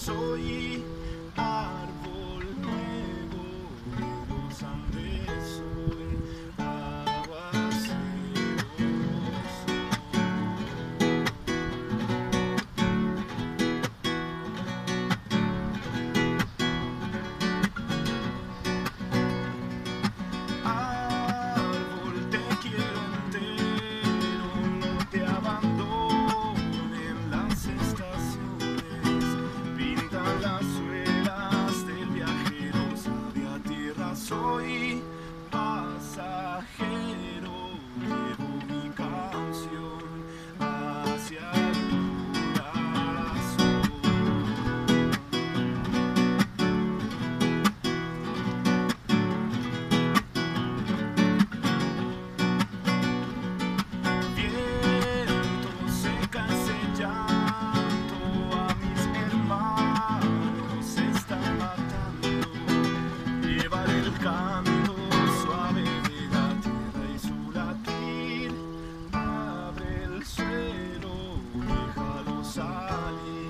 soy árbol nuevo de los Andes, soy aguacero. Árbol, te quiero entero, no te abandonen las estaciones, pintan las suelas del viajero, sabe a tierra, soy pasajero, llevo mi canción hacia el corazón. Viento, seca ese llanto, a mis hermanos se están matando. Llevaré el canto suave de la tierra y su latir. Abre el suelo, déjalo salir.